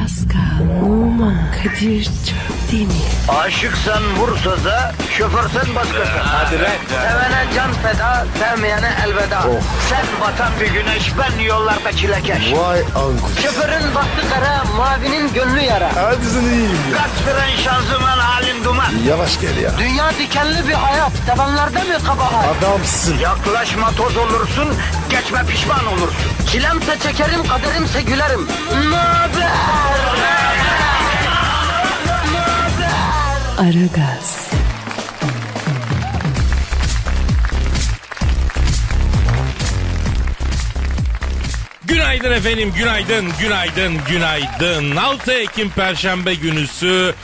Pascal, Oman, Kadir çok değil mi? Aşıksan vursa da, şoförsen başkasın. Hadi lan. Sevene can feda, sevmeyene elveda. Sen batan bir güneş, ben yollarda çilekeş. Vay anku. Şoförün baktı kara, mavinin gönlü yara. Hadi sen iyiyim ya. Kasperen şanzıman halin duman. Yavaş gel ya. Dünya dikenli bir hayat, sevenlerde mi kabahar? Adamsın. Yaklaşma toz olursun, geçme pişman olursun. Çilemse çekerim, kaderimse gülerim. Möber! Aragaz. Günaydın efendim, günaydın. 6 Ekim Perşembe günüsü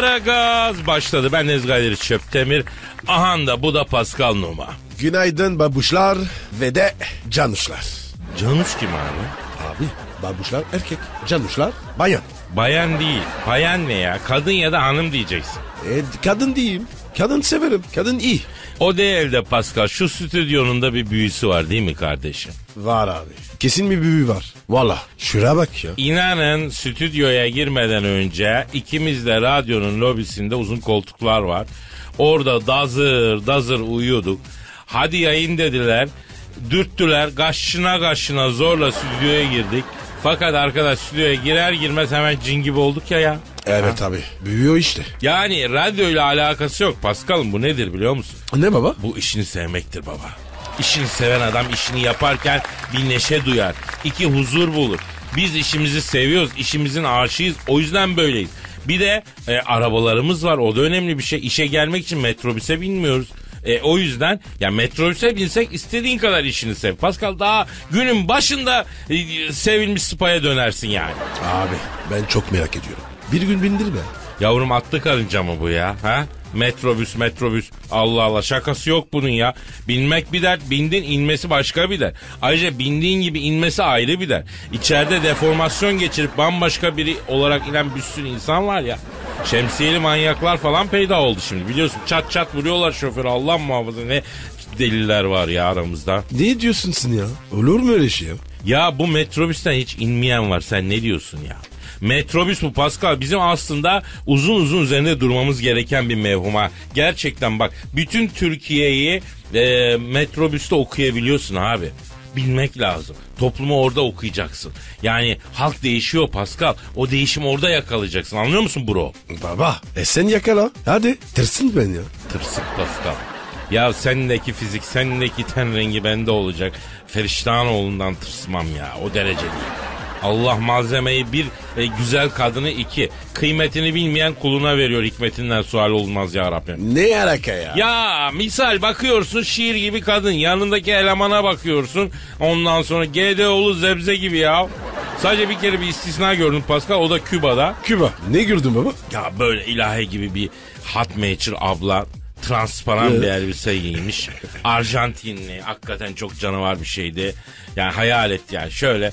Aragaz başladı. Ben Nezgayleri Çöptemir. Ahan da bu da Pascal Numa. Günaydın babuşlar ve de canuşlar. Canuş kim abi? Abi babuşlar erkek, canuşlar bayan. Bayan değil, bayan ne ya? Kadın ya da hanım diyeceksin. Kadın diyeyim. Kadın severim. Kadın iyi. O değil de Pascal, şu stüdyonun da bir büyüsü var değil mi kardeşim? Var abi. Kesin bir büyü var. Valla. Şuraya bak ya. İnanın stüdyoya girmeden önce ikimiz de radyonun lobisinde uzun koltuklar var. Orada dazır uyuyorduk. Hadi yayın dediler. Dürttüler. Kaşına zorla stüdyoya girdik. Fakat arkadaş stüdyoya girer girmez hemen cin gibi olduk ya. Evet abi. Büyüyor işte. Yani radyoyla alakası yok Paskal'ım, bu nedir biliyor musun? Ne baba? Bu işini sevmektir baba. İşini seven adam işini yaparken bir neşe duyar. 2 huzur bulur. Biz işimizi seviyoruz, işimizin aşığıyız. O yüzden böyleyiz. Bir de arabalarımız var, o da önemli bir şey. İşe gelmek için metrobüse binmiyoruz. O yüzden ya metrobüse binsek istediğin kadar işini sev. Pascal, daha günün başında sevilmiş spaya dönersin yani. Abi ben çok merak ediyorum. Bir gün bindir be. Yavrum atlı karınca mı bu ya? Ha? Metrobüs. Allah Allah, şakası yok bunun ya. Binmek bir dert, bindin inmesi başka bir dert. Ayrıca bindiğin gibi inmesi ayrı bir dert. İçeride deformasyon geçirip bambaşka biri olarak inen bir sürü insan var ya. Şemsiyeli manyaklar falan peyda oldu şimdi. Biliyorsun çat vuruyorlar şoförü, Allah muhafaza, ne deliler var ya aramızda. Ne diyorsun sen ya? Olur mu öyle şey ya? Ya bu metrobüsten hiç inmeyen var, sen ne diyorsun ya? Metrobüs bu Pascal, bizim aslında uzun üzerinde durmamız gereken bir mevhuma. Gerçekten bak, bütün Türkiye'yi metrobüste okuyabiliyorsun abi. Bilmek lazım. Toplumu orada okuyacaksın. Yani halk değişiyor Pascal. O değişimi orada yakalayacaksın. Anlıyor musun bro? Baba sen yakala. Hadi tırsın ben ya. Tırsık Pascal. Ya sendeki fizik, sendeki ten rengi bende olacak. Feriştahanoğlu'ndan tırsmam ya. O derece değil. Allah malzemeyi bir, güzel kadını 2. Kıymetini bilmeyen kuluna veriyor, hikmetinden sual olmaz ya Rabbim. Ne alaka ya? Ya misal bakıyorsun şiir gibi kadın, yanındaki elemana bakıyorsun. Ondan sonra GDO'lu zebze gibi ya. Sadece bir kere bir istisna gördüm Pascal, o da Küba'da. Küba. Ne gördün baba? Ya böyle ilahi gibi bir hot mature abla. Transparan bir elbise giymiş. Arjantinli. Hakikaten çok canavar bir şeydi. Yani hayal et yani şöyle.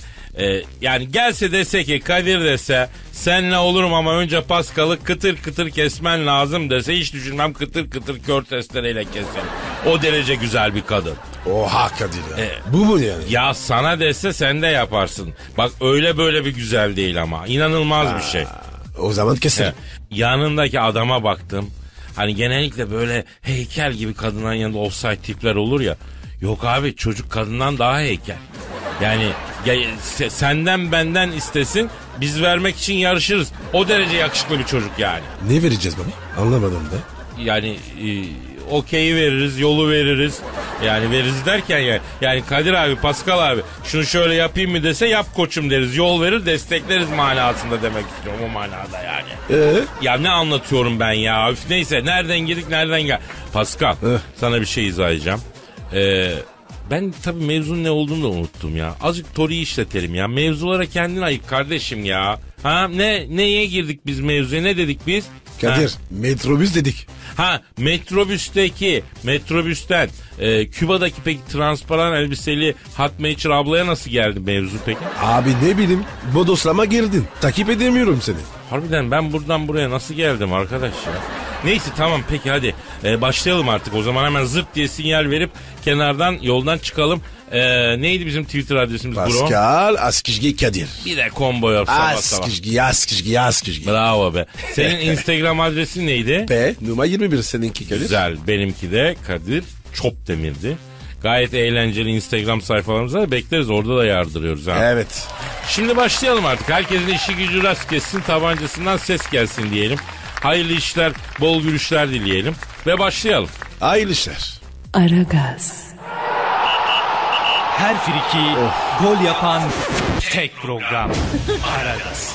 Yani gelse dese ki Kadir dese senle olurum ama önce Pascal'ı kıtır kesmen lazım dese, hiç düşünmem, kıtır kör testereyle keserim. O derece güzel bir kadın. Oha Kadir ya. Bu mu yani? Ya sana dese sen de yaparsın. Bak öyle böyle bir güzel değil ama. İnanılmaz bir şey. O zaman keserim. Yanındaki adama baktım. Hani genellikle böyle heykel gibi kadınların yanında offside tipler olur ya. Yok abi, çocuk kadından daha heykel. Yani senden benden istesin, biz vermek için yarışırız. O derece yakışıklı bir çocuk yani. Ne vereceğiz baba? Anlamadım da. Yani okeyi veririz, yolu veririz. Yani veririz derken yani Kadir abi, Pascal abi şunu şöyle yapayım mı dese yap koçum deriz. Yol verir, destekleriz manasında demek istiyorum, o manada yani. Ya ne anlatıyorum ben ya? Üf, neyse, nereden girdik nereden gel. Pascal sana bir şey izah edeceğim. Ben tabii mevzunun ne olduğunu da unuttum ya. Azıcık toriyi işletelim ya. Mevzulara kendin ayık kardeşim ya. Ha neye girdik biz mevzuya, ne dedik biz? Kadir metrobüs dedik. Metrobüsten Küba'daki peki transparan elbiseli hot mature ablaya nasıl geldi mevzu peki? Abi ne bileyim, bodoslama girdin. Takip edemiyorum seni. Harbiden ben buradan buraya nasıl geldim arkadaş ya? Neyse tamam peki hadi başlayalım artık. O zaman hemen zırt diye sinyal verip kenardan yoldan çıkalım. Neydi bizim Twitter adresimiz bro? Pascal Askizgi Kadir. Bir de combo yap sabah sabah. Askizgi. Bravo be. Senin Instagram adresin neydi? P numara 21 seninki Kadir. Güzel. Benimki de Kadir Çopdemir'di. Gayet eğlenceli Instagram sayfalarımıza da bekleriz. Orada da yardırıyoruz ha. Evet. Şimdi başlayalım artık. Herkesin işi gücü rast kessin, tabancasından ses gelsin diyelim. Hayırlı işler, bol gülüşler dileyelim. Ve başlayalım. Hayırlı işler. Aragaz, Her friki gol yapan tek program. Aragaz.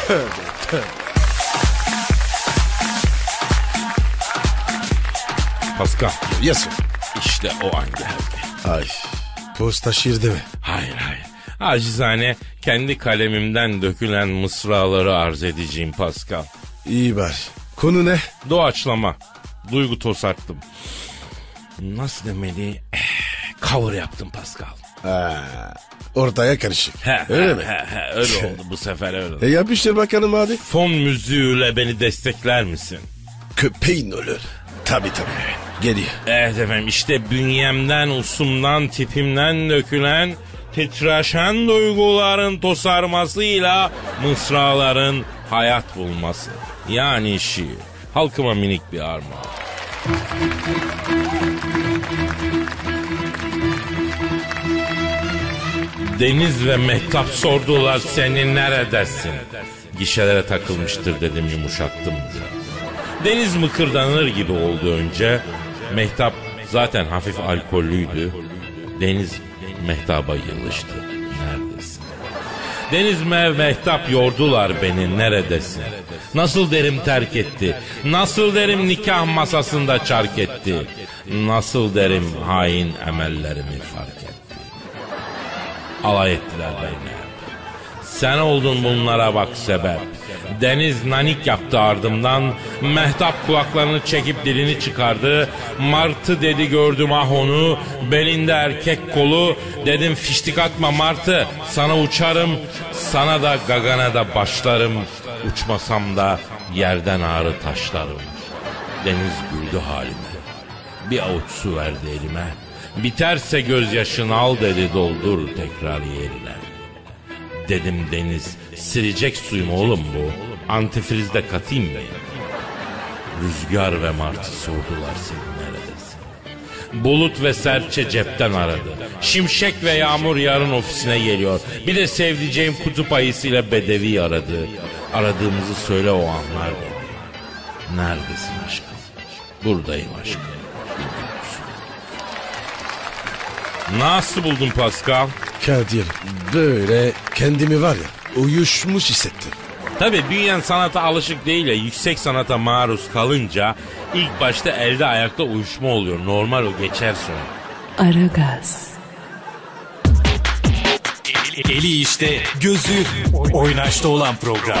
Pascal, Yes. işte o an geldi. Ay. Posta şiirde mi? Hayır. Acizane kendi kalemimden dökülen mısraları arz edeceğim Pascal. İyi bari. Konu ne? Doğaçlama. Duygu tosarttım. Nasıl demeli? Cover yaptım Pascal. Ortaya karışık. Öyle mi? Öyle oldu bu sefer öyle. Yapıştır bakalım hadi. Fon müziğiyle beni destekler misin? Köpeğin olur. Tabii. Geliyor. Evet efendim işte bünyemden, usumdan, tipimden dökülen titreşen duyguların tosarmasıyla mısraların hayat bulması. Yani şiir. Halkıma minik bir armağan. Deniz ve Mehtap sordular seni neredesin? Gişelere takılmıştır dedim yumuşattım biraz. Deniz mıkırdanır gibi oldu önce. Mehtap zaten hafif alkollüydü. Deniz Mehtap'a yılıştı. Neredesin? Deniz ve Mehtap yordular beni neredesin? Nasıl derim terk etti? Nasıl derim nikah masasında çark etti? Nasıl derim hain emellerimi fark etti? Alay ettiler benimle. Sen oldun bunlara bak sebep. Deniz nanik yaptı ardımdan. Mehtap kulaklarını çekip dilini çıkardı. Martı dedi gördüm ah onu. Belinde erkek kolu. Dedim fiştik atma martı. Sana uçarım. Sana da gagana da başlarım. Uçmasam da yerden ağrı taşlarım. Deniz güldü halime. Bir avuç su verdi elime. Biterse gözyaşını al dedi doldur tekrar yerine. Dedim Deniz silecek suyum oğlum bu. Antifriz de katayım mı? Rüzgar ve martı sordular seni neredesin? Bulut ve serçe cepten aradı. Şimşek ve yağmur yarın ofisine geliyor. Bir de sevdiceğim kutup ayısıyla bedevi aradı. Aradığımızı söyle o anlar dedi. Neredesin aşkım? Buradayım aşkım. Nasıl buldun Pascal? Kadir böyle kendimi var ya uyuşmuş hissettim. Tabii bünyen sanata alışık değil ya, yüksek sanata maruz kalınca ilk başta elde ayakta uyuşma oluyor. Normal, o geçer sonra. Aragaz, Eli işte, gözü oynaşta olan program.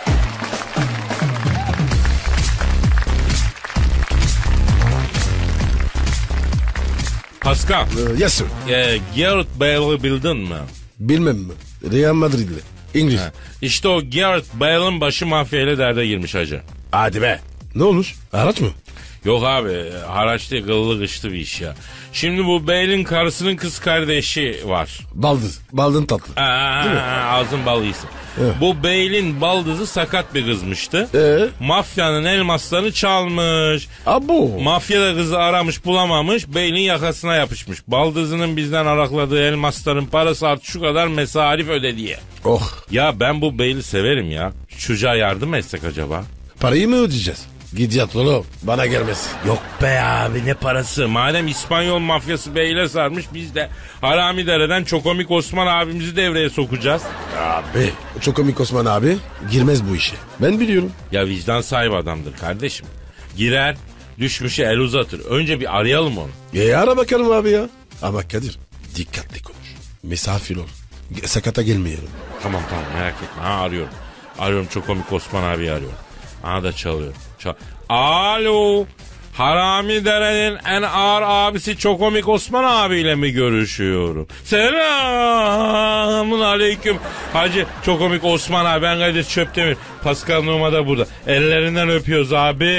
Pascal, Yes sir. Gareth Bale'ı bildin mi? Bilmem mi? Real Madrid'li. İngiliz. İşte o Gareth Bale'ın başı mafyayla derde girmiş hacı. Hadi be. Ne olmuş? Araç mı? Yok abi, haraç değil, gıllı gışlı bir iş ya. Şimdi bu Bale'in karısının kız kardeşi var. Baldız. Baldın tatlı. Ağzın bal iyisin. Evet. Bu Bale'in baldızı sakat bir kızmıştı. Mafyanın elmaslarını çalmış. Abo. Mafya da kızı aramış bulamamış. Bale'in yakasına yapışmış. Baldızının bizden arakladığı elmasların parası artık şu kadar mesarif öde diye. Oh. Ya ben bu Bale'i severim ya. Çocuğa yardım etsek acaba? Parayı mı ödeyeceğiz? Git yat oğlum. Bana gelmez. Yok be abi, ne parası? Madem İspanyol mafyası beyle sarmış, biz de Haramidere'den Çokomik Osman abimizi devreye sokacağız. Abi. Çok komik Osman abi. Girmez bu işe. Ben biliyorum. Ya vicdan sahibi adamdır kardeşim. Girer, düşmüşe el uzatır. Önce bir arayalım onu. Ara bakalım abi ya. Ama Kadir dikkatli konuş. Misafir ol. Sakata gelmeyelim. Tamam merak etme. Arıyorum. Arıyorum, Çokomik Osman abi arıyorum. Da çalıyor. Alo. Haramidere'nin en ağır abisi Çokomik Osman abiyle mi görüşüyorum? Selamun aleyküm. Hacı Çokomik Osman abi, ben Kadir Çöptemir. Pascal Numa da burada. Ellerinden öpüyoruz abim.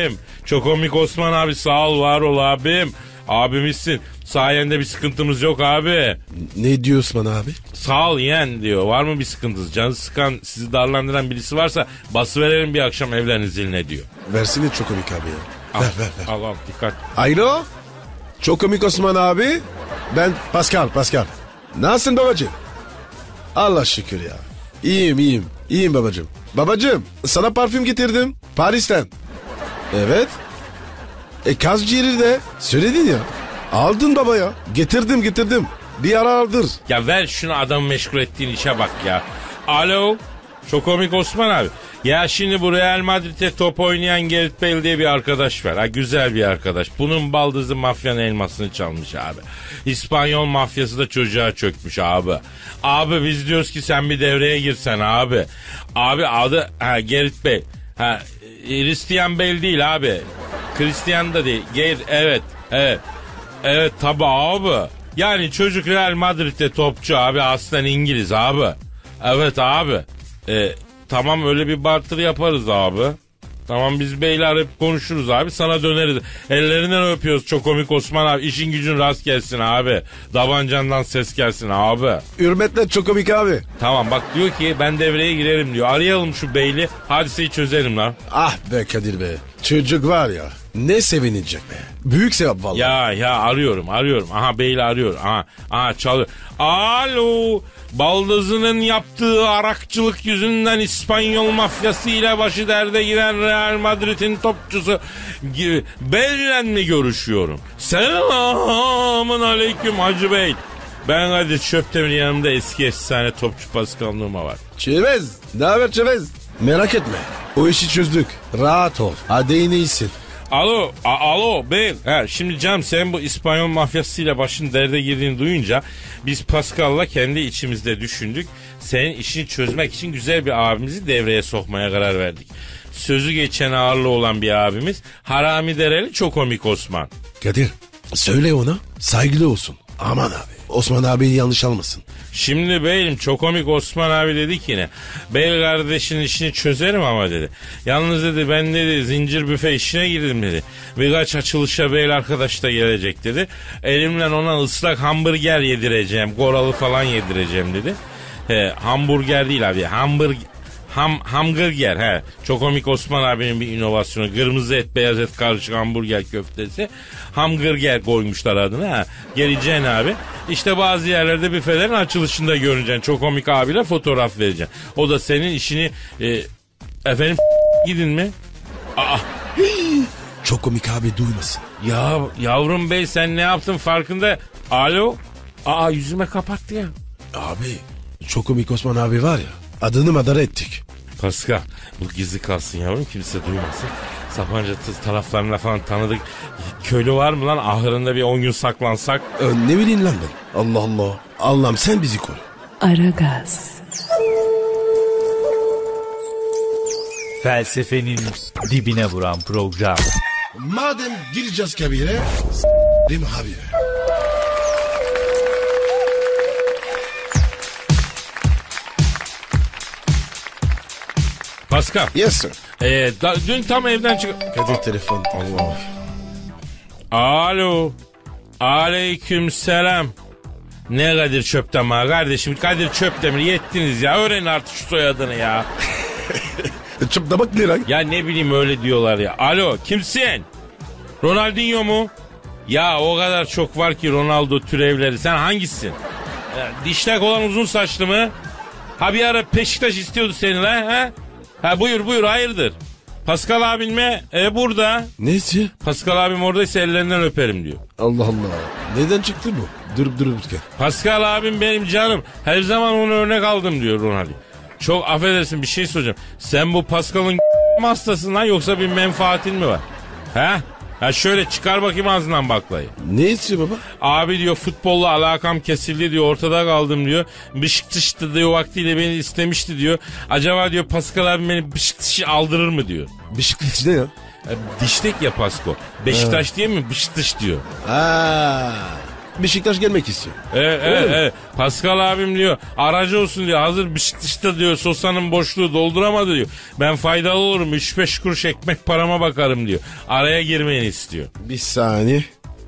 Çok komik Osman abi, sağ ol, var ol abim. Abimizsin. Sayende bir sıkıntımız yok abi. Ne diyor Osman abi? Sağ ol yeğen diyor. Var mı bir sıkıntınız? Canı sıkan, sizi darlandıran birisi varsa basıverelim bir akşam evlerinin ziline diyor. Versene çok komik abi ya. Al, Ver. al dikkat. Alo. Çok komik Osman abi. Ben Pascal. Nasılsın babacığım? Allah şükür ya. İyiyim babacığım. Babacığım sana parfüm getirdim. Paris'ten. Evet. Kaz ciğeri de söyledin ya. Aldın baba ya. Getirdim. Bir ara aldır. Ya ver şunu, adamı meşgul ettiğin işe bak ya. Alo. Çok komik Osman abi. Ya şimdi bu Real Madrid'e top oynayan Gareth Bale diye bir arkadaş var. Ha, güzel bir arkadaş. Bunun baldızı mafyanın elmasını çalmış abi. İspanyol mafyası da çocuğa çökmüş abi. Abi biz diyoruz ki sen bir devreye girsen abi. Abi adı Gareth Bale. Christian Bale değil abi. Christian da değil. Evet. Evet tabi abi. Yani çocuk Real Madrid'de topçu abi, aslen İngiliz abi. Evet abi. Tamam, öyle bir barter yaparız abi. Tamam, biz beyler hep konuşuruz abi, sana döneriz. Ellerinden öpüyoruz çok komik Osman abi. İşin gücün rast gelsin abi. Davancandan ses gelsin abi. Hürmetle çok komik abi. Tamam bak, diyor ki ben devreye girerim diyor. Arayalım şu beyli, hadiseyi çözelim lan. Ah be Kadir be. Çocuk var ya, ne sevinecek be. Büyük sevap vallahi. Ya arıyorum. Aha beyli arıyor. Aha çalıyor. Alo. Baldızının yaptığı arakçılık yüzünden İspanyol mafyası ile başı derde giren Real Madrid'in topçusu Bale'le mi görüşüyorum? Selamun aleyküm Hacı Bey. Ben Kadir Çöptemir, yanımda eski efsane topçu Pascal Numa var. Çevez. Ne haber Çevez? Merak etme. O işi çözdük. Rahat ol. Hadi yine iyisin. Alo bey. Şimdi canım, sen bu İspanyol mafyasıyla başın derde girdiğini duyunca biz Pascal'la kendi içimizde düşündük. Senin işini çözmek için güzel bir abimizi devreye sokmaya karar verdik. Sözü geçen ağırlığı olan bir abimiz, Harami Dereli Çok Komik Osman. Kadir söyle ona saygılı olsun. Aman abi. Osman abi yanlış almasın. Şimdi beyim, Çok Komik Osman abi dedi ki ne? Bey kardeşin işini çözerim ama dedi. Yalnız dedi, ben dedi zincir büfe işine girdim dedi. Birkaç açılışa beyler arkadaş da gelecek dedi. Elimle ona ıslak hamburger yedireceğim. Goralı falan yedireceğim dedi. Hamburger değil abi. Hamburger. Çok Komik Osman abinin bir inovasyonu. Kırmızı et beyaz et karışık hamburger köftesi. Hamburger koymuşlar adına. Geleceksin abi. İşte bazı yerlerde büfelerin açılışında görüneceksin. Çok Komik abiyle fotoğraf vereceksin. O da senin işini efendim gidin mi? Çok komik abi duymasın. Ya yavrum bey, sen ne yaptın farkında? Alo? Yüzüme kapattı ya. Abi çok komik Osman abi var ya, adını madara ettik. Pascal, bu gizli kalsın yavrum, kimse duymasın. Sapanca taraflarına falan tanıdık köylü var mı lan, ahırında bir 10 gün saklansak? Ne bileyim lan ben. Allah Allah. Allah'ım sen bizi koru. Aragaz. Felsefenin dibine vuran program. Madem gireceğiz kabire, değil mi abi? Pascal. Yes sir. Dün tam evden Kadir telefon. Allah. Alo. Aleyküm selam. Ne Kadir Çöptemir kardeşim? Kadir Çöptemir, yettiniz ya. Öğrenin artık şu soyadını ya. Çöpte bak ne lan? Ya ne bileyim, öyle diyorlar ya. Alo, kimsin? Ronaldinho mu? Ya o kadar çok var ki Ronaldo türevleri. Sen hangisisin? Dişlek olan uzun saçlı mı? Ha bir ara Beşiktaş istiyordu seni lan. Buyur hayırdır? Pascal abin mi? Burada. Neyse? Pascal abim oradaysa ellerinden öperim diyor. Allah Allah. Neden çıktı bu? Durup dururken. Pascal abim benim canım. Her zaman onu örnek aldım diyor Ronaldo. Çok affedersin, bir şey soracağım. Sen bu Pascal'ın hastasın lan, yoksa bir menfaatin mi var? Şöyle çıkar bakayım ağzından baklayı. Ne istiyor baba? Abi diyor, futbolla alakam kesildi diyor, ortada kaldım diyor. Beşiktaş'ta diyor vaktiyle beni istemişti diyor. Acaba diyor Pascal abi beni Beşiktaş'ı aldırır mı diyor. Beşiktaş ne ya? Diştek ya Pasko. Beşiktaş diye mi Beşiktaş diyor. Beşiktaş gelmek istiyor. Evet. Pascal abim diyor aracı olsun diyor. Hazır Beşiktaş'ta diyor Sosa'nın boşluğu dolduramadı diyor. Ben faydalı olurum 3-5 kuruş ekmek parama bakarım diyor. Araya girmeni istiyor. Bir saniye.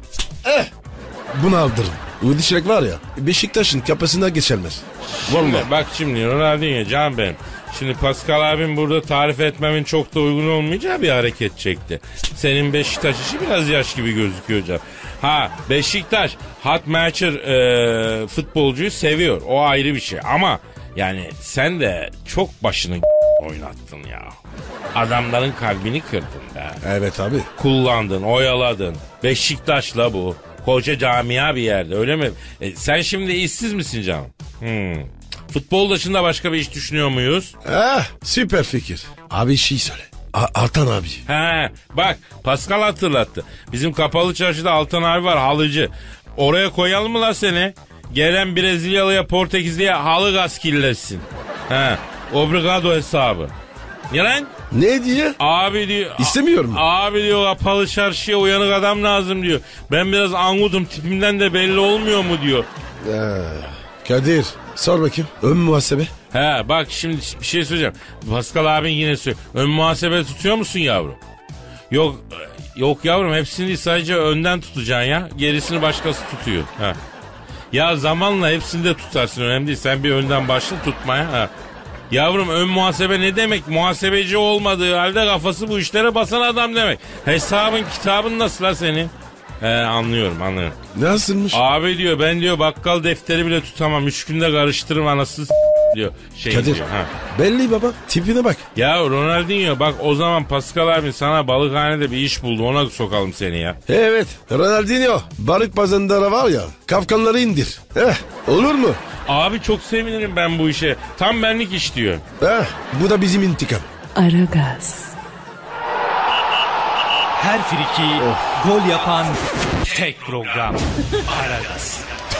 Bunu aldırın. Udi Şirek var ya Beşiktaş'ın kapısına geçilmez. Vallahi. Bak şimdi Ronaldinho can benim. Şimdi Pascal abim burada tarif etmemin çok da uygun olmayacağı bir hareket çekti. Senin Beşiktaş işi biraz yaş gibi gözüküyor can. Ha Beşiktaş hot matcher futbolcuyu seviyor. O ayrı bir şey ama yani sen de çok başını oynattın ya. Adamların kalbini kırdın be. Evet abi. Kullandın, oyaladın. Beşiktaş'la bu. Koca camia bir yerde öyle mi? Sen şimdi işsiz misin canım? Futbol dışında başka bir iş düşünüyor muyuz? Süper fikir. Abi şey söyle. Altan abi. Bak Pascal hatırlattı. Bizim kapalı çarşıda Altan abi var halıcı. Oraya koyalım mı la seni? Gelen Brezilyalıya Portekizli'ye halı gaz kirletsin. Obrigado hesabı. Ya lan? Ne diye? Abi diyor. İstemiyor mu? Abi diyor kapalı çarşıya uyanık adam lazım diyor. Ben biraz angutum tipimden de belli olmuyor mu diyor. Kadir sor bakayım. Ön muhasebe. Bak şimdi bir şey söyleyeceğim. Pascal abin yine söylüyor. Ön muhasebe tutuyor musun yavrum? Yok yavrum hepsini değil sadece önden tutacaksın ya. Gerisini başkası tutuyor. Ya zamanla hepsini de tutarsın önemli değil. Sen bir önden başla tutmaya. Yavrum ön muhasebe ne demek? Muhasebeci olmadığı halde kafası bu işlere basan adam demek. Hesabın kitabın nasıl la senin? Anlıyorum. Nasılmış? Abi diyor ben diyor bakkal defteri bile tutamam. 3 günde karıştırırım anasını diyor. Kadir diyor, belli baba tipine bak. Ya Ronaldinho bak o zaman Pascal abi sana balıkhanede bir iş buldu ona sokalım seni ya. Evet Ronaldinho balık pazarında var ya kafkanları indir. Olur mu? Abi çok sevinirim ben bu işe. Tam benlik iş diyor. Bu da bizim intikam. Aragaz. Her friki gol yapan tek program. Aragaz.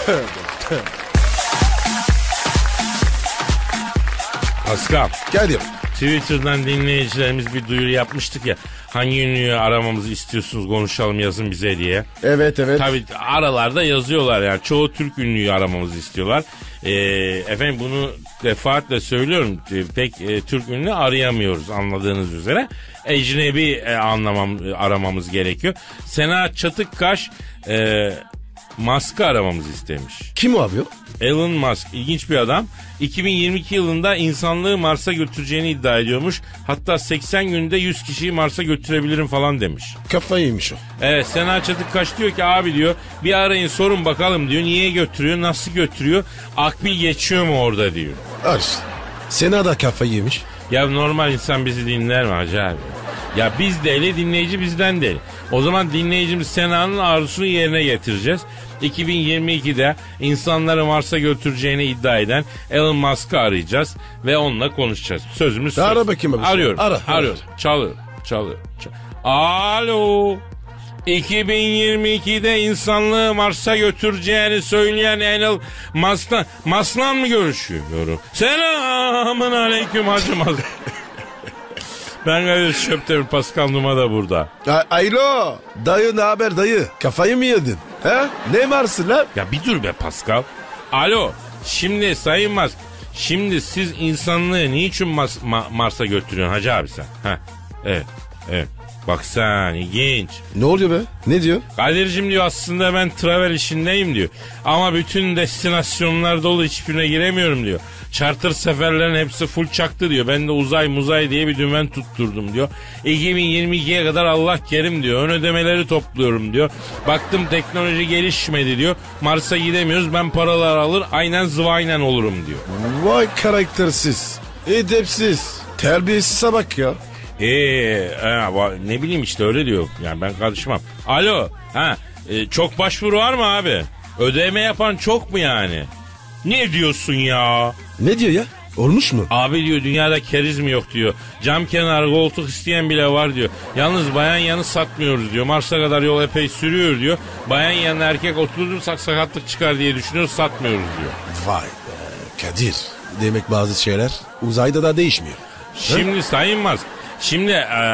Pascal. Kadir. Twitter'dan dinleyicilerimiz bir duyuru yapmıştık ya. Hangi ünlüyü aramamızı istiyorsunuz konuşalım yazın bize diye. Evet. Tabii aralarda yazıyorlar yani. Çoğu Türk ünlüyü aramamızı istiyorlar. Efendim bunu defaatle söylüyorum. Pek Türk ünlü arayamıyoruz anladığınız üzere. Ecnebi aramamız gerekiyor. Sena Çatıkkaş Musk'ı aramamızı istemiş. Kim o abi o? Elon Musk ilginç bir adam. 2022 yılında insanlığı Mars'a götüreceğini iddia ediyormuş. Hatta 80 günde 100 kişiyi Mars'a götürebilirim falan demiş. Kafayı yemiş o. Evet Sena Çatıkkaş diyor ki abi diyor bir arayın sorun bakalım diyor. Niye götürüyor nasıl götürüyor akbil geçiyor mu orada diyor. Sena da kafayı yemiş. Ya normal insan bizi dinler mi hacı abi? Ya biz deli dinleyici bizden deli. O zaman dinleyicimiz Sena'nın arzusunu yerine getireceğiz. 2022'de insanları Mars'a götüreceğini iddia eden Elon Musk'ı arayacağız ve onunla konuşacağız. Sözümüz söz. Ara bakayım abi. Arıyorum. Ara. Çalıyor. Alo. 2022'de insanlığı Mars'a götüreceğini söyleyen Elon Musk'la mı görüşüyorum? Selamın aleyküm Hacı Musk. Ben Kadir Şöptemir, Pascal Numa da burada. Aylo, dayı ne haber dayı? Kafayı mı yedin? Ne varsın lan? Ya bir dur be Pascal. Alo, şimdi Sayın Musk, şimdi siz insanlığı niçin Mars'a götürüyorsun Hacı abi sen? Evet. Bak sen ilginç. Ne oluyor be? Ne diyor? Kadir'cim diyor aslında ben travel işindeyim diyor. Ama bütün destinasyonlar dolu hiçbirine giremiyorum diyor. Charter seferlerin hepsi full çaktı diyor. Ben de uzay diye bir dümen tutturdum diyor. 2022'ye kadar Allah kerim diyor. Ön ödemeleri topluyorum diyor. Baktım teknoloji gelişmedi diyor. Mars'a gidemiyoruz ben paralar alır aynen zıvaynen olurum diyor. Vay karaktersiz, edepsiz, terbiyesize bak ya. Ne bileyim işte öyle diyor. Yani ben karışmam. Alo. Çok başvuru var mı abi? Ödeme yapan çok mu yani? Ne diyorsun ya? Ne diyor ya? Olmuş mu? Abi diyor dünyada keriz mi yok diyor. Cam kenarı koltuk isteyen bile var diyor. Yalnız bayan yanı satmıyoruz diyor. Mars'a kadar yol epey sürüyor diyor. Bayan yanına erkek oturursak sakatlık çıkar diye düşünüyoruz satmıyoruz diyor. Vay be Kadir. Demek bazı şeyler uzayda da değişmiyor. Şimdi Sayın Musk. Şimdi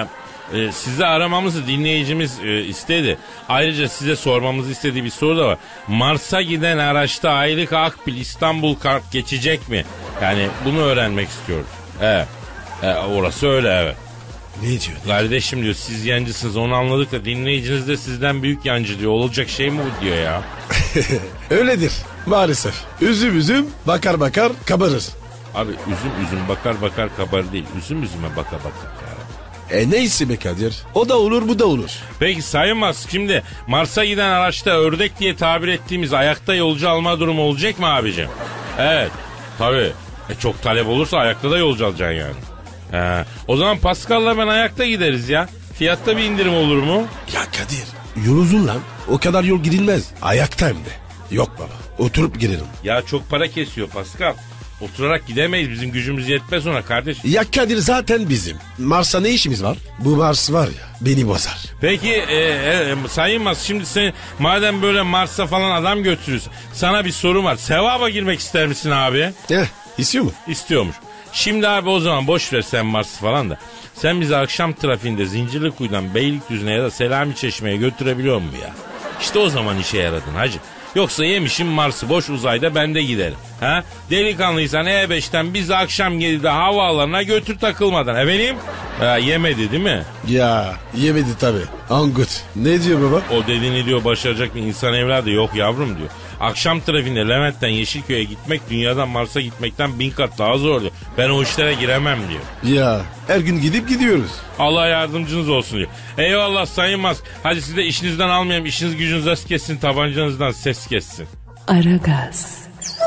Sizi aramamızı dinleyicimiz istedi. Ayrıca size sormamızı istediği bir soru da var. Mars'a giden araçta aylık Akbil İstanbul kart geçecek mi? Yani bunu öğrenmek istiyoruz. Evet. Orası öyle, evet. Ne diyor? Kardeşim diyor, siz yancısınız, onu anladık da dinleyiciniz de sizden büyük yancı diyor. Olacak şey mi bu diyor ya. Öyledir maalesef. Üzüm bakar kabarır. Abi üzüm bakar kabar değil. Üzüme bakar. Neyse be Kadir. O da olur, bu da olur. Peki Sayın Musk, şimdi Mars'a giden araçta ördek diye tabir ettiğimiz ayakta yolcu alma durumu olacak mı abicim? Evet. Tabii. Çok talep olursa ayakta da yolcu alacaksın yani. O zaman Pascal'la ben ayakta gideriz ya. Fiyatta bir indirim olur mu? Ya Kadir, yol uzun lan. O kadar yol gidilmez. Ayakta hem de. Yok baba, oturup girelim. Ya çok para kesiyor Pascal. Oturarak gidemeyiz, bizim gücümüz yetmez ona kardeş. Ya Kadir, zaten bizim Mars'a ne işimiz var? Bu Mars var ya, beni bozar. Peki Sayın Musk, şimdi sen madem böyle Mars'a falan adam götürüyorsun, sana bir sorum var. Sevaba girmek ister misin abi? İstiyor mu? İstiyormuş. Şimdi abi o zaman boş ver sen Mars'ı falan da. Sen bizi akşam trafiğinde Zincirlikuyu'dan Beylikdüzü'ne ya da Selamiçeşme'ye götürebiliyor mu ya? İşte o zaman işe yaradın hacı. Yoksa yemişim Mars'ı boş uzayda, ben de giderim. Ha? Delikanlıysan E5'ten bizi akşam 7'de havaalanına götür takılmadan. Efendim? Yemedi değil mi? Ya yemedi tabii. Angut. Ne diyor baba? O dediğini diyor başaracak bir insan evladı yok yavrum diyor. Akşam trafiğinde Levent'ten Yeşilköy'e gitmek dünyadan Mars'a gitmekten 1000 kat daha zor diyor. Ben o işlere giremem diyor. Ya her gün gidip gidiyoruz. Allah yardımcınız olsun diyor. Eyvallah Sayın Musk. Hadi siz de işinizden almayayım. İşiniz gücünüz ses kessin, tabancanızdan ses kessin. Aragaz.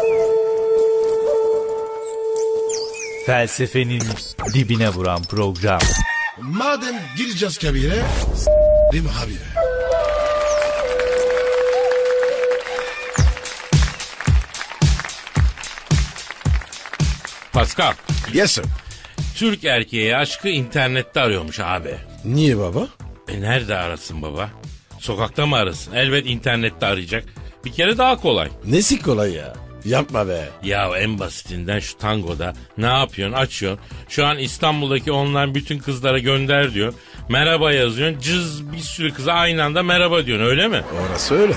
Felsefenin dibine vuran program. Madem gireceğiz kabire, değil mi abi? Pascal, Yes sir. Türk erkeği aşkı internette arıyormuş abi. Niye baba? Nerede arasın baba? Sokakta mı arasın? Elbet internette arayacak. Bir kere daha kolay. Nesi kolay ya? Yapma be. Ya en basitinden şu tangoda ne yapıyorsun? Açıyorsun. Şu an İstanbul'daki online bütün kızlara gönder diyor. Merhaba yazıyorsun. Cız bir sürü kıza aynı anda merhaba diyorsun, öyle mi? Orası öyle.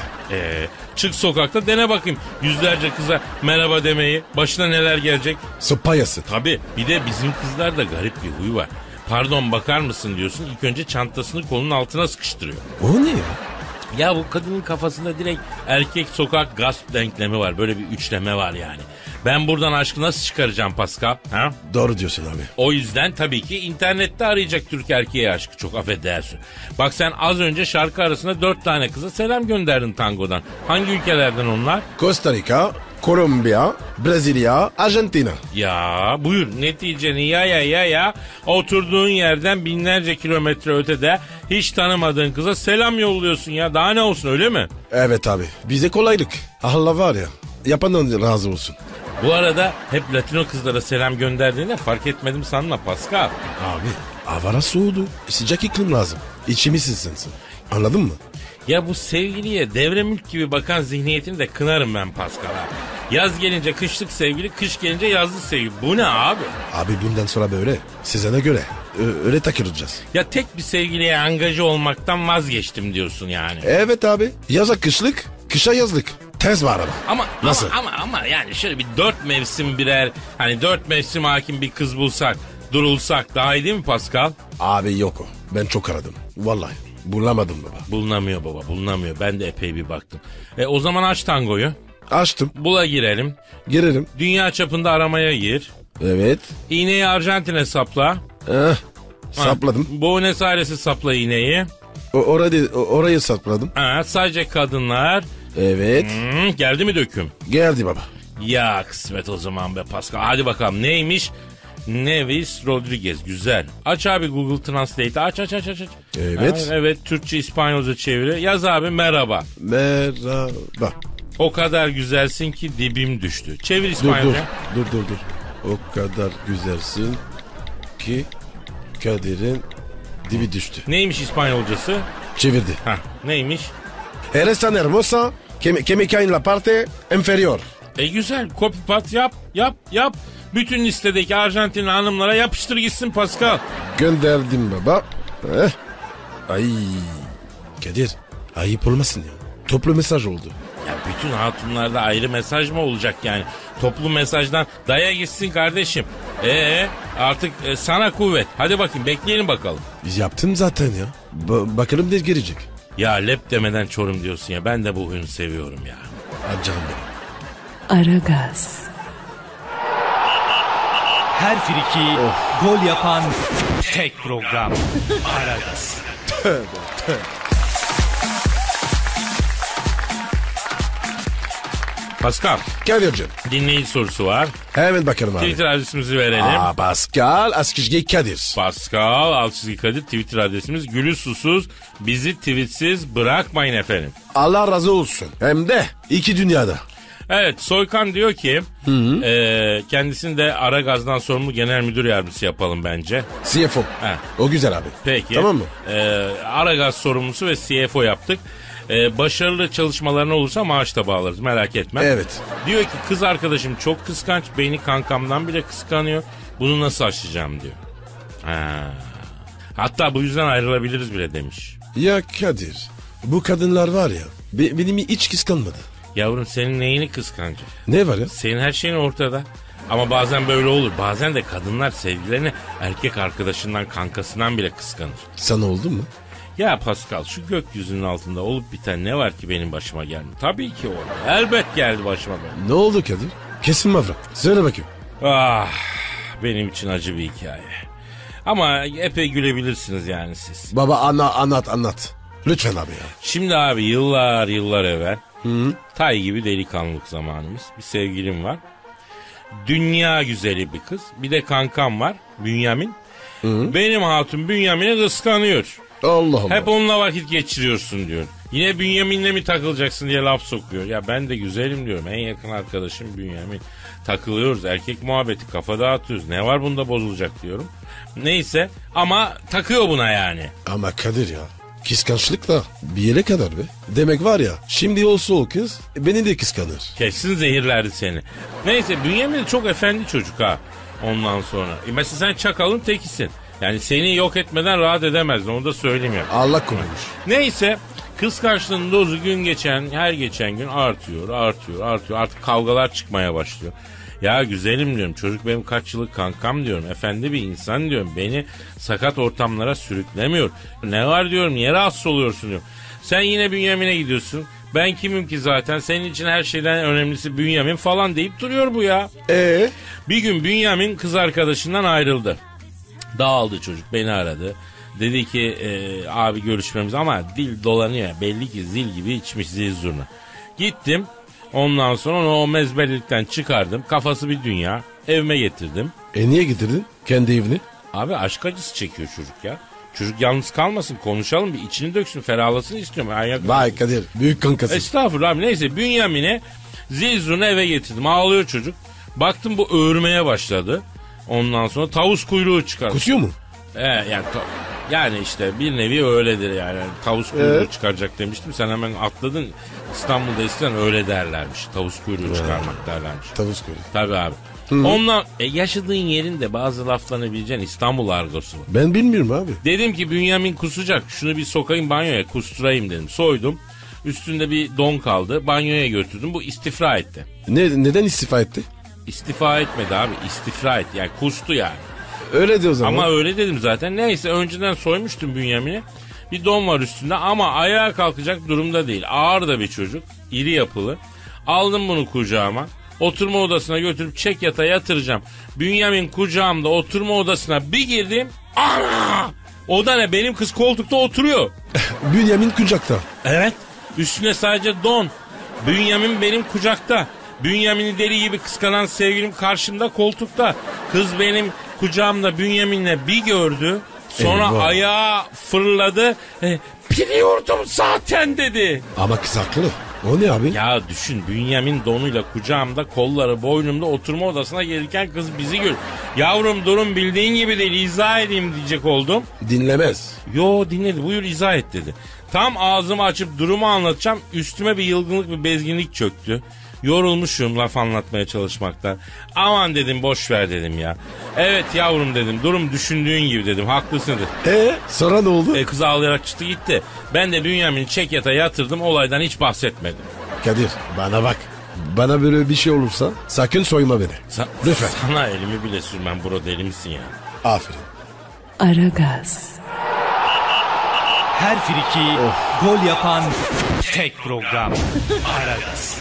Çık sokakta dene bakayım. Yüzlerce kıza merhaba demeyi. Başına neler gelecek? Sopayası. Tabii bir de bizim kızlarda garip bir huy var. Pardon bakar mısın diyorsun. İlk önce çantasını kolunun altına sıkıştırıyor. O ne ya? Ya bu kadının kafasında direkt erkek sokak gasp denklemi var. Böyle bir üçleme var yani. Ben buradan aşkı nasıl çıkaracağım Pascal? Ha? Doğru diyorsun abi. O yüzden tabii ki internette arayacak Türk erkeği aşkı. Çok affedersin. Bak sen az önce şarkı arasında 4 tane kıza selam gönderdin tangodan. Hangi ülkelerden onlar? Costa Rica, Kolombiya, Brezilya, Arjantina. Ya buyur neticeni ya oturduğun yerden binlerce kilometre ötede hiç tanımadığın kıza selam yolluyorsun ya, daha ne olsun, öyle mi? Evet abi, bize kolaylık. Allah var ya, yapandan razı olsun. Bu arada hep Latino kızlara selam gönderdiğinde fark etmedim sanma Pascal. Abi havara soğudu, sıcak iklim lazım. İçimiz ısınsın. Anladın mı? Ya bu sevgiliye devre mülk gibi bakan zihniyetini de kınarım ben Pascal'a. Yaz gelince kışlık sevgili, kış gelince yazlık sevgili. Bu ne abi? Abi bundan sonra böyle. Sizene göre. Öyle takılacağız. Ya tek bir sevgiliye angaje olmaktan vazgeçtim diyorsun yani. Evet abi. Yaza kışlık, kışa yazlık. Tez var ama. Ama nasıl? Ama yani şöyle bir 4 mevsim birer, hani 4 mevsim hakim bir kız bulsak, durulsak daha iyi değil mi Pascal? Abi yok o. Ben çok aradım. Vallahi. Bulamadım baba. Bulunamıyor baba, bulunamıyor. Ben de epey bir baktım. O zaman aç tangoyu. Açtım. Bula girelim. Girelim. Dünya çapında aramaya gir. Evet. İğneyi Arjantin'e sapla. Sapladım. Buenos Aires'e sapla iğneyi. Orayı sapladım. Sadece kadınlar. Evet. Geldi mi döküm? Geldi baba. Ya kısmet o zaman be Pascal. Hadi bakalım neymiş? Nevis Rodriguez, güzel. Aç abi Google Translate'i, aç. Evet. Evet, Türkçe İspanyolca çeviri. Yaz abi merhaba. Merhaba. O kadar güzelsin ki dibim düştü. Çevir İspanyolca. Dur. O kadar güzelsin ki Kadir'in dibi düştü. Neymiş İspanyolcası? Çevirdi. Neymiş? Eres tan hermosa que me cae en la parte inferior. Güzel, copy paste yap. Bütün listedeki Arjantinli hanımlara yapıştır gitsin Pascal. Gönderdim baba. Ay Kadir ayıp olmasın ya. Toplu mesaj oldu. Ya bütün hatunlarda ayrı mesaj mı olacak yani? Toplu mesajdan daya gitsin kardeşim. Artık sana kuvvet. Hadi bakayım bekleyelim bakalım. Yaptım zaten ya. Bakalım ne gelecek. Ya lep demeden Çorum diyorsun ya. Ben de bu huyunu seviyorum ya. Hadi canım benim. Aragaz, Her friki gol yapan tek program. Aragaz. Pascal, Kadir'cim dinleyici sorusu var. hemen bakalım abi. Twitter adresimizi verelim. Pascal Askizgi Kadir. Pascal Alçızgi Kadir Twitter adresimiz. Gülü susuz, bizi tweetsiz bırakmayın efendim. Allah razı olsun. Hem de iki dünyada. Evet, Soykan diyor ki kendisini de Aragaz'dan sorumlu genel müdür yardımcısı yapalım bence. CFO. He. O güzel abi. Peki. Tamam mı? Aragaz sorumlusu ve CFO yaptık. Başarılı çalışmalarına olursa maaş da bağlarız, merak etme. Evet. Diyor ki kız arkadaşım çok kıskanç, beni kankamdan bile kıskanıyor. Bunu nasıl aşacağım diyor. Hatta bu yüzden ayrılabiliriz bile demiş. Ya Kadir bu kadınlar var ya benim hiç kıskanmadı. Yavrum senin neyini kıskanacak? Ne var ya? Senin her şeyin ortada. Ama bazen böyle olur. Bazen de kadınlar sevgilerini erkek arkadaşından, kankasından bile kıskanır. Sana oldu mu? Ya Pascal, şu gökyüzünün altında olup biten ne var ki benim başıma geldi? Tabii ki oldu. Elbet geldi başıma benim. Ne oldu Kadir? Kesin mavra. Söyle bakayım. Ah, benim için acı bir hikaye. Ama epey gülebilirsiniz yani siz. Baba anlat. Lütfen abi ya. Şimdi abi yıllar evvel Tay gibi delikanlılık zamanımız. Bir sevgilim var. Dünya güzeli bir kız. Bir de kankam var, Bünyamin. Benim hatun Bünyamin'i kıskanıyor. Allah Allah. Hep onunla vakit geçiriyorsun diyor. Yine Bünyamin'le mi takılacaksın diye laf sokuyor. Ya ben de güzelim diyorum. En yakın arkadaşım Bünyamin. Takılıyoruz. Erkek muhabbeti, kafa dağıtıyoruz. Ne var bunda bozulacak diyorum. Neyse ama takıyor buna yani. Ama Kadir ya. Kıskançlık da bir yere kadar be. Demek var ya şimdi olsa o kız beni de kıskanır. Kesin zehirlerdi seni. Neyse Bünyamin de çok efendi çocuk ha. Ondan sonra. Mesela sen çakalın tekisin. Yani seni yok etmeden rahat edemezdin, onu da söyleyeyim ya. Allah korumuş. Neyse kıskançlığın dozu her geçen gün artıyor. Artık kavgalar çıkmaya başlıyor. Ya güzelim diyorum, çocuk benim kaç yıllık kankam diyorum. Efendi bir insan diyorum. Beni sakat ortamlara sürüklemiyor. Ne var diyorum, niye rahatsız oluyorsun diyorum. Sen yine Bünyamin'e gidiyorsun. Ben kimim ki zaten, senin için her şeyden önemlisi Bünyamin falan deyip duruyor bu ya. Bir gün Bünyamin kız arkadaşından ayrıldı. Dağıldı çocuk, beni aradı. Dedi ki abi görüşmemiz, ama dil dolanıyor. Belli ki zil gibi içmiş, zil zurna. Gittim, ondan sonra onu o mezbellikten çıkardım. Kafası bir dünya, evime getirdim. Niye getirdin kendi evini? Abi aşk acısı çekiyor çocuk ya. Çocuk yalnız kalmasın, konuşalım, bir içini döksün, ferahlasın istiyorum. Vay Kadir, büyük kankası. Estağfurullah abi, neyse Bünyamin'e zil zurna eve getirdim. Ağlıyor çocuk. Baktım bu öğürmeye başladı. Ondan sonra tavus kuyruğu çıkardı. Kusuyor mu? Yani işte bir nevi öyledir yani. Tavus kuyruğu çıkaracak demiştim. Sen hemen atladın. İstanbul'da eskiden öyle derlermiş. Tavus kuyruğu çıkarmak derlermiş. Tavus kuyruğu. Tabii abi. Ondan yaşadığın yerin de bazı laflarını bileceksin, İstanbul argosu. Ben bilmiyorum abi. Dedim ki Bünyamin kusacak. Şunu bir sokayım banyoya, kusturayım dedim. Soydum. Üstünde bir don kaldı. Banyoya götürdüm. Bu istifra etti. Neden istifa etti? İstifa etmedi abi. İstifra etti. Yani kustu yani. Öyle de o zaman. Ama öyle dedim zaten. Neyse önceden soymuştum Bünyamin'i. Bir don var üstünde ama ayağa kalkacak durumda değil. Ağır da bir çocuk. İri yapılı. Aldım bunu kucağıma. Oturma odasına götürüp çek yatağa yatıracağım. Bünyamin kucağımda oturma odasına bir girdim. Ana! O da ne? Benim kız koltukta oturuyor. Bünyamin kucakta. Evet. Üstüne sadece don. Bünyamin benim kucakta. Bünyamin'i deli gibi kıskanan sevgilim karşımda koltukta. Kız benim kucağımda Bünyamin'le bir gördü. Sonra ayağa fırladı. Biliyordum zaten dedi. Ama kız haklı. O ne abi? Ya düşün, Bünyamin donuyla kucağımda, kolları boynumda, oturma odasına gelirken kız bizi gör. Yavrum durum bildiğin gibi değil, izah edeyim diyecek oldum. Dinlemez. Yo dinledi, buyur izah et dedi. Tam ağzımı açıp durumu anlatacağım, üstüme bir yılgınlık, bir bezginlik çöktü. Yorulmuşum laf anlatmaya çalışmaktan. Aman dedim boş ver dedim ya. Evet yavrum dedim, durum düşündüğün gibi dedim, haklısın dedim. Sonra ne oldu? Kız ağlayarak çıktı gitti. Ben de Bünyamin'i çek yatağa yatırdım, olaydan hiç bahsetmedim. Kadir bana bak. Bana böyle bir şey olursa sakın soyma beni. Lütfen. Sana elimi bile sürmem bro, deli misin ya? Aferin. Aragaz, Her friki gol yapan tek program. Aragaz.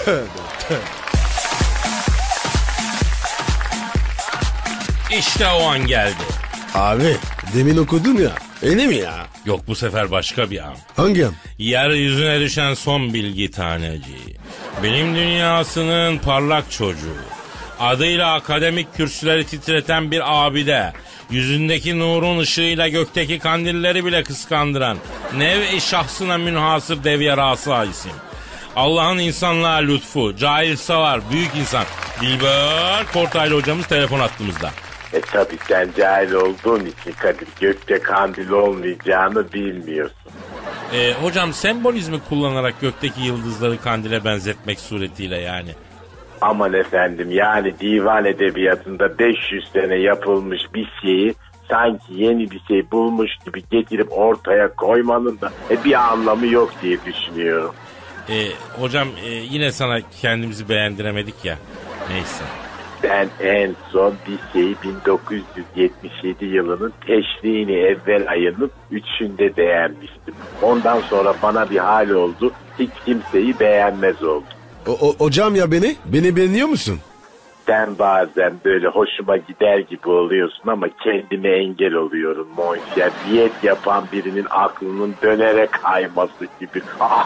İşte o an geldi. Abi demin okudum ya. Öyle mi ya? Yok, bu sefer başka bir an. Hangi an? Yeryüzüne düşen son bilgi taneci. Bilim dünyasının parlak çocuğu. Adıyla akademik kürsüleri titreten bir abide. Yüzündeki nurun ışığıyla gökteki kandilleri bile kıskandıran, nev-i şahsına münhasır devyarası isim. Allah'ın insanlığa lütfu, cahil savar, büyük insan Dilber Kortaylı hocamız telefon hattımızda. Tabii sen cahil olduğun için Kadir, gökte kandil olmayacağını bilmiyorsun. Hocam sembolizmi kullanarak gökteki yıldızları kandile benzetmek suretiyle yani. Aman efendim, yani divan edebiyatında 500 sene yapılmış bir şeyi sanki yeni bir şey bulmuş gibi getirip ortaya koymanın da bir anlamı yok diye düşünüyorum. Hocam yine sana kendimizi beğendiremedik ya. Neyse. Ben en son bir şeyi 1977 yılının Teşriğini evvel ayının 3'ünde beğenmiştim. Ondan sonra bana bir hal oldu, hiç kimseyi beğenmez oldum. Hocam ya beni beğeniyor musun? Sen bazen böyle hoşuma gider gibi oluyorsun ama kendime engel oluyorum Monşer. Diyet yapan birinin aklının dönere kayması gibi.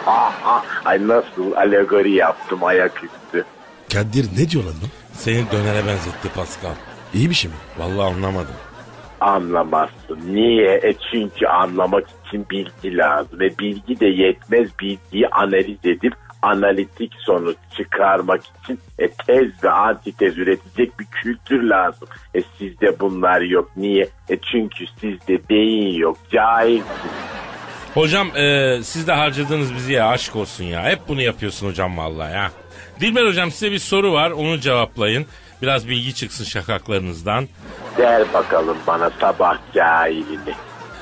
Ay nasıl alegori yaptım ayaküstü. Kadir ne diyor lan? Seni dönere benzetti Pascal. İyi bir şey mi? Vallahi anlamadım. Anlamazsın. Niye? Çünkü anlamak için bilgi lazım. Ve bilgi de yetmez, bilgiyi analiz edip analitik sonuç çıkarmak için tez ve antitez üretecek bir kültür lazım. Sizde bunlar yok. Niye? Çünkü sizde beyin yok. Cahilsiniz. Hocam siz de harcadınız bizi ya, aşk olsun ya. Hep bunu yapıyorsun hocam vallahi ya. Dilber hocam, size bir soru var, onu cevaplayın. Biraz bilgi çıksın şakaklarınızdan. Der bakalım bana sabah cahilini.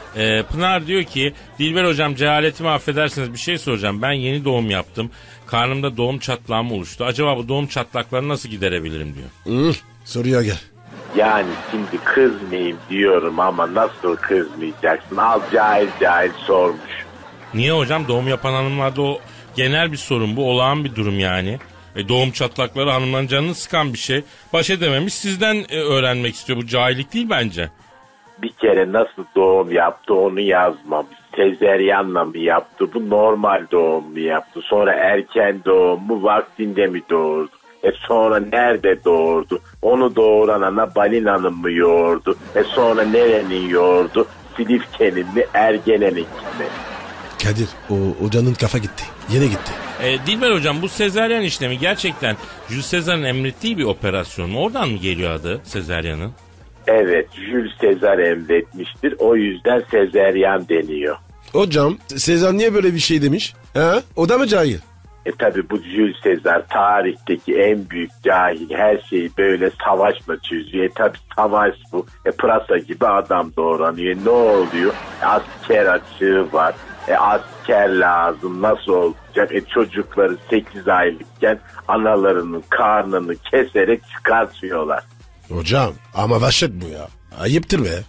Pınar diyor ki, Dilber hocam cehaletimi affedersiniz, bir şey soracağım. Ben yeni doğum yaptım. Karnımda doğum çatlağım oluştu. Acaba bu doğum çatlaklarını nasıl giderebilirim diyor. Soruya gel. Yani şimdi kızmayayım diyorum ama nasıl kızmayacaksın? Al cahil sormuş. Niye hocam? Doğum yapan hanımlarda o genel bir sorun, bu olağan bir durum yani. Doğum çatlakları hanımların canını sıkan bir şey. Baş edememiş, sizden öğrenmek istiyor. Bu cahillik değil bence. Bir kere nasıl doğum yaptı onu yazmamış. Sezeryanla mı yaptı, bu normal doğum mu yaptı? Sonra erken doğum mu, vaktinde mi doğurdu? Sonra nerede doğurdu? Onu doğuran ana balinanın mı yoğurdu? Sonra nerenin yoğurdu? Silifke'nin mi, Ergenen'in mi? Kadir hocanın kafa gitti. Yine gitti. Dilber hocam, bu sezaryen işlemi gerçekten Jules Caesar'ın emrettiği bir operasyon mu? Oradan mı geliyor adı sezaryanın? Evet, Jules Caesar emretmiştir. O yüzden sezeryan deniyor. Hocam Sezar niye böyle bir şey demiş? O da mı cahil? Tabi bu Jules Caesar tarihteki en büyük cahil, her şeyi böyle savaşla çözüyor. Tabi savaş bu. Pırasa gibi adam doğranıyor. Ne oluyor? Asker açığı var. Asker lazım. Nasıl olacak? Çocukları 8 aylıkken analarının karnını keserek çıkartıyorlar. Hocam ama vahşet bu ya. Ayıptır be.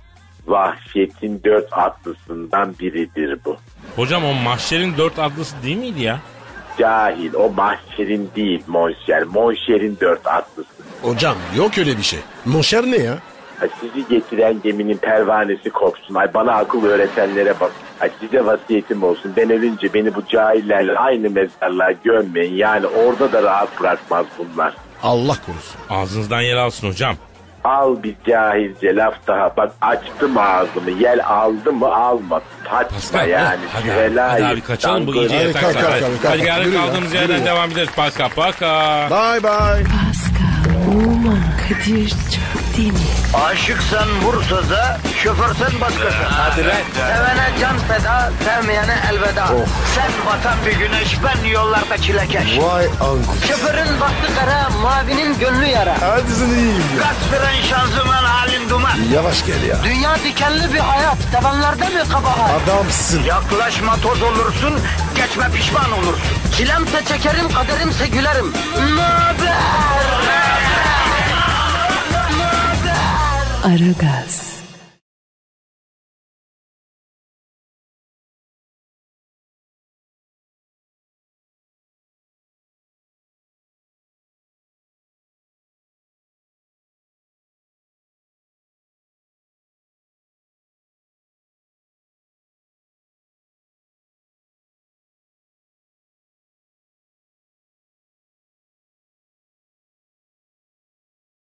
Vahşetin 4 atlısından biridir bu. Hocam o mahşerin 4 atlısı değil miydi ya? Cahil, o mahşerin değil Monşer. Monşer'in 4 atlısı. Hocam yok öyle bir şey. Monşer ne ya? Sizi getiren geminin pervanesi kopsun. Bana akıl öğretenlere bak. Size vasiyetim olsun. Ben ölünce beni bu cahillerle aynı mezarlığa gömmeyin. Yani orada da rahat bırakmaz bunlar. Allah korusun. Ağzınızdan yer alsın hocam. Al bir cahilce laf daha. Bak açtım ağzımı. Yel aldı mı almadı. Taçma yani. Hadi abi kaçalım, bu iyice yatak saat. Hadi yarın kaldığımız yerden devam ederiz. Paka. Bye bye. Pascal, Oman, Kadir çok değil mi? Aşıksan vursa da, şoförsen başkasın. Hadi lan. Sevene can feda, sevmeyene elveda. Sen batan bir güneş, ben yollarda çilekeş. Vay anku. Şoförün baktı kara, mavinin gönlü yara. Hadi sen iyiyim ya. Kasperen şanzıman halin duman. Yavaş gel ya. Dünya dikenli bir hayat, sevenlerde mi kabahar? Adamsın. Yaklaşma toz olursun, geçme pişman olursun. Çilemse çekerim, kaderimse gülerim. Möber! Aragaz.